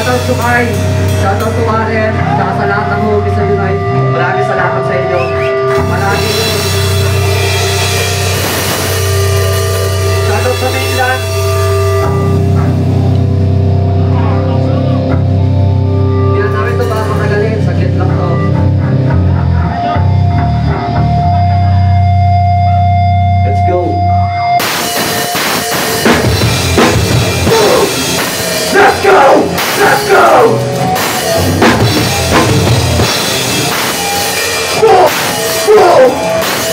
Shoutout Sukay, shoutout to Warren, saka sa lahat ng hubis sa Unite. Maraming salamat sa inyo. Maraming shoutout sa mainland. Hindi na namin ito baka makagalin, sakit lang to. Let's go! Let's go! Let's go! Whoa! Whoa!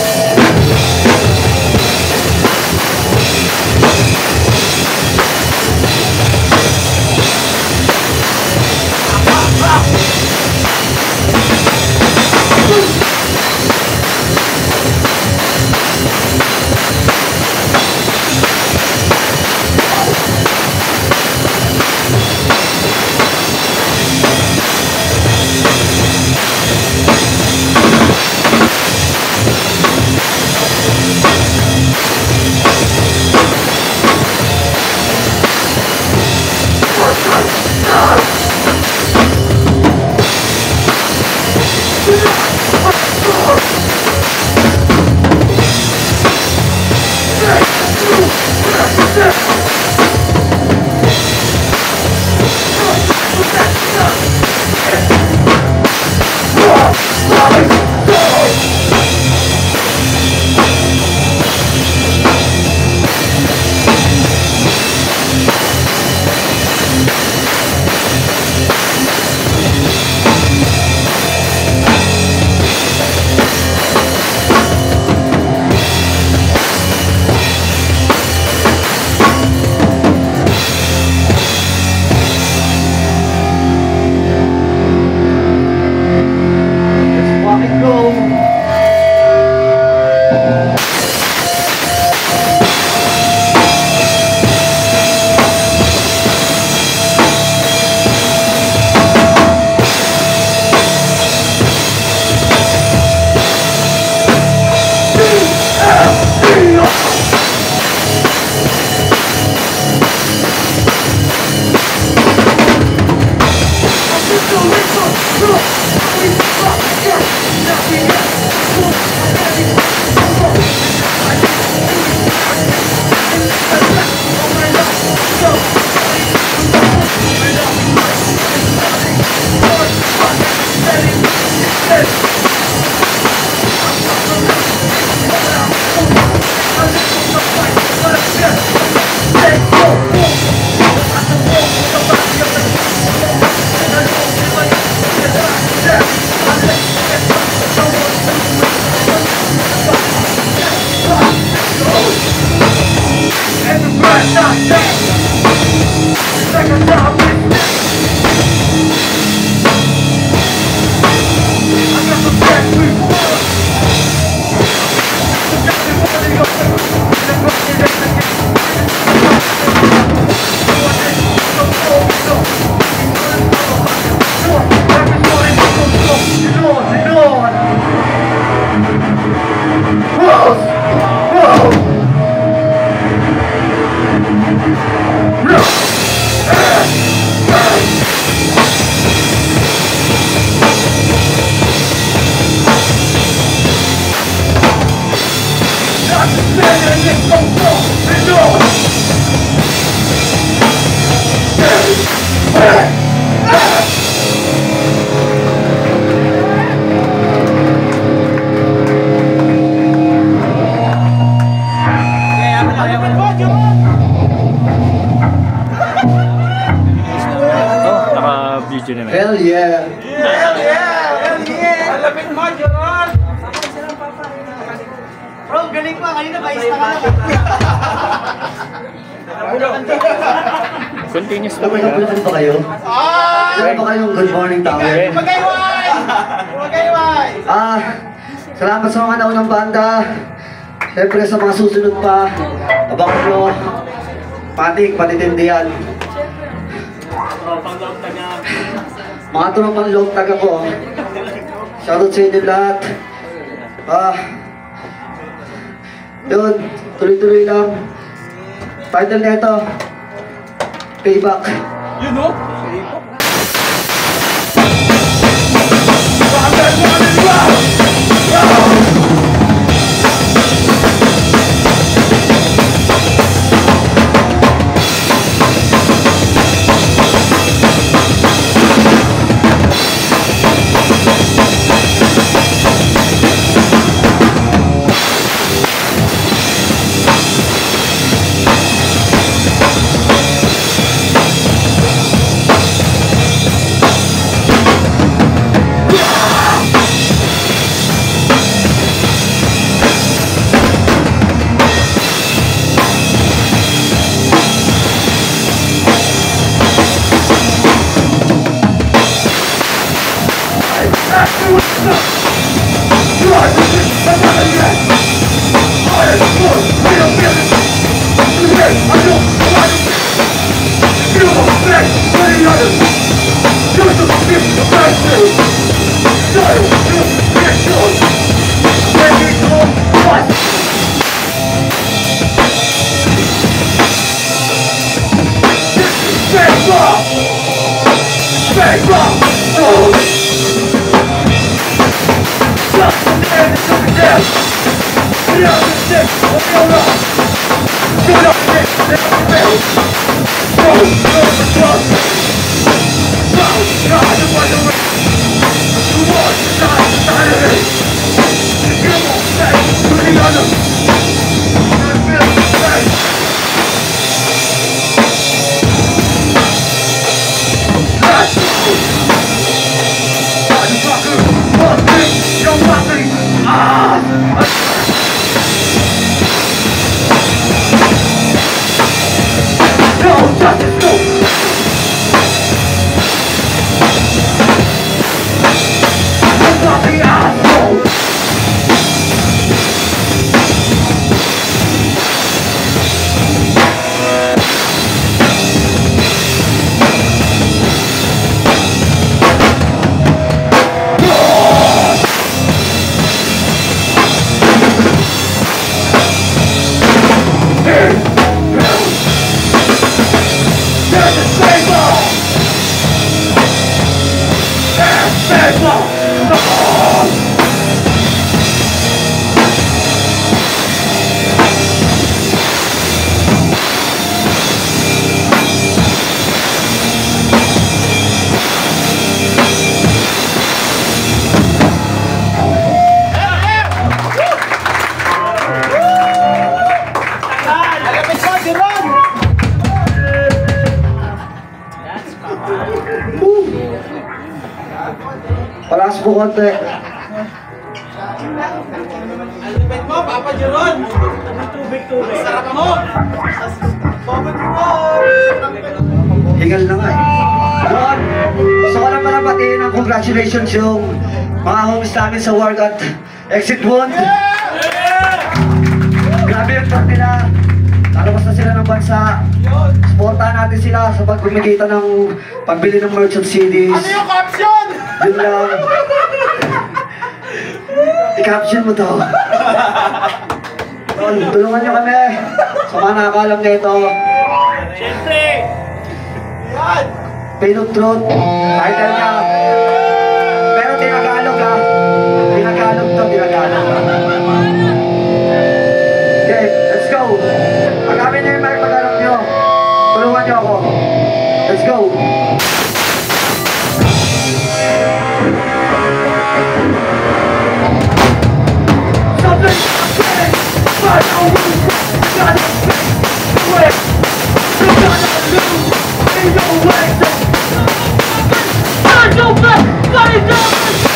Hell yeah! Hell yeah! Hell yeah! Alapit mo, Joron! Bro, galing pa. Kanina ba? Isa ka na. Continuous May kapulutan pa kayo? Meron ba kayong good morning tower? Magayway! Magayway! Salamat sa mga naunang banda. Siyempre sa mga susunod pa. Abangan nyo. Patik, patitindihan. Mga tropang loob taga ko. Shoutout sa inyo lahat. Yun, tuloy-tuloy lang. Title na ito, Payback. You know? Palas po konti. Alipet mo, Papa Jeron! Tubig-tubig. Sarap mo! Papa Jeron! Hingal na nga eh. Doon, gusto ko lang pala batiin ng congratulations yung mga homies namin sa workout Exit 1. Grabe yung truck nila. Lalabas na sila ng bansa. Supportahan natin sila sa pagkumikita ng pagbili ng merch of CDs. Ano yung caption? Yun lang. I-caption mo to. Tol, tulungan nyo kami sa mga nakakalam na ito. Siyempre! Yan! Pain of Truth, title niya. Pero tinagalog ha. Tinagalog to, tinagalog. Okay, let's go. Pagkamin niyo yung mic pag alam nyo. Tulungan nyo ako. Let's go. Something happened, but I won't gotta quit. You gotta lose in your way. I go back, got it down.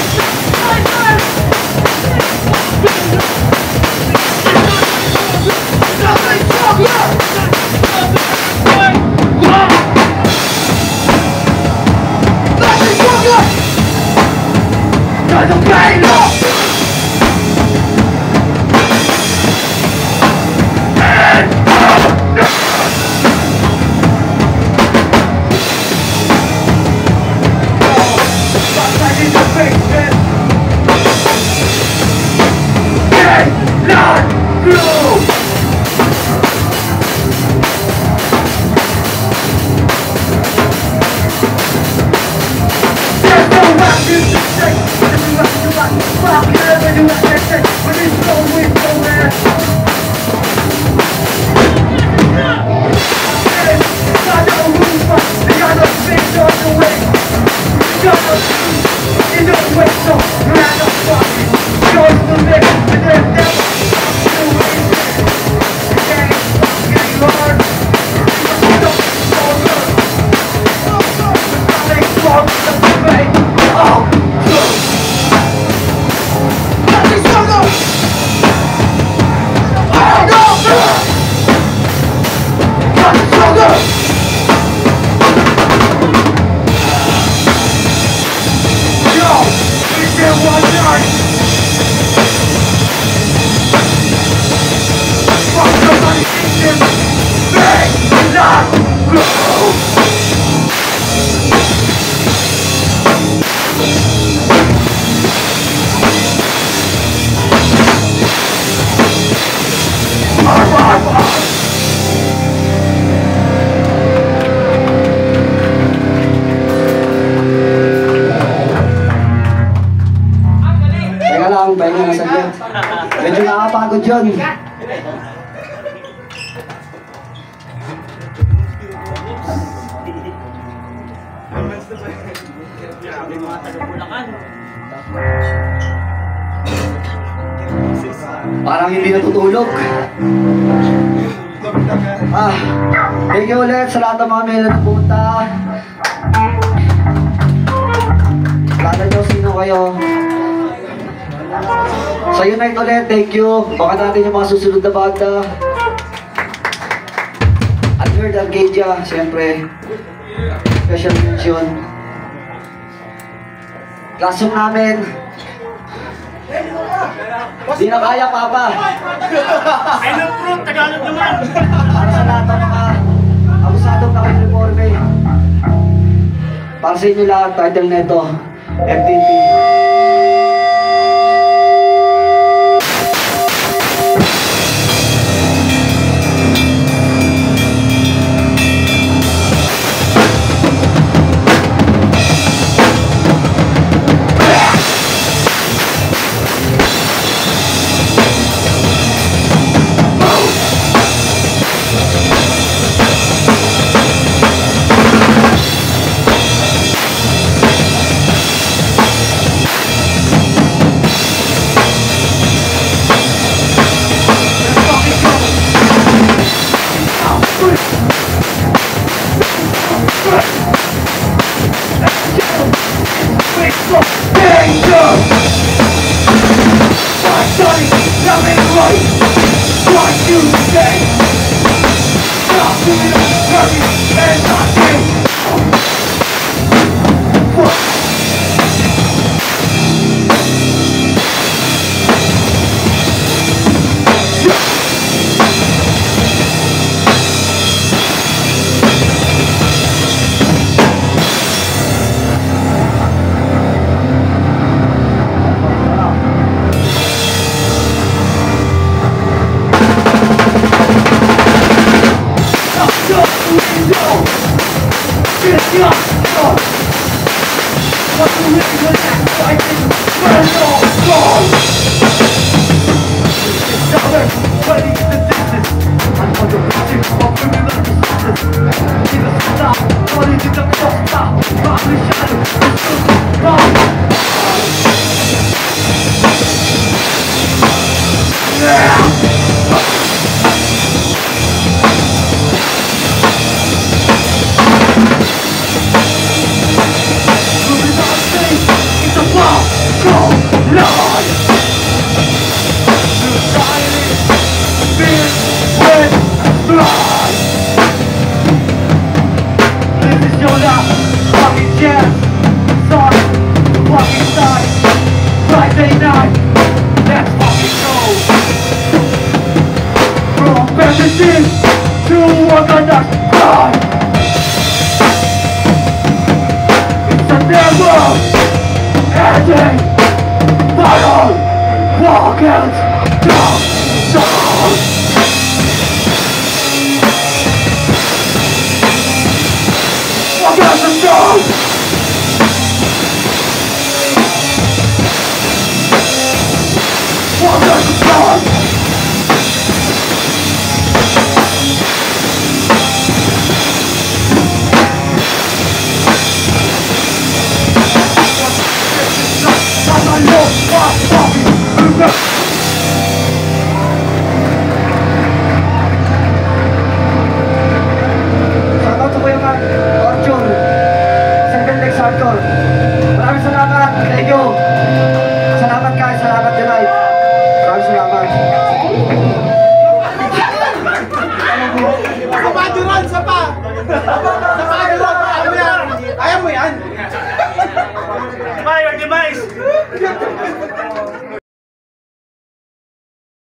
Nothing stronger. Nothing stronger. Doesn't pay enough. Teka lang, pahinga na saglit. Medyo nakakapagod yun. Parang hindi natutulog. Thank you ulit sa lahat ng mga mela na punta. Lalo nyo sino kayo. Sa Unite ulit, thank you. Baka natin yung mga susunod na banda. At Third Arcadia, siyempre. Special mention. Classroom namin. Di na kaya, Papa. I love fruit, Tagalog naman. Para sa lahat ng mga abusadong naka-uniforme. Para sa inyo lahat, title neto, FTP. Maraming salamat. Thank you. Salamat guys. Salamat tonight. Maraming salamat. Sa Paduran, sa pa! Sa Paduran, ano yan? Ayaw mo yan? Fire device!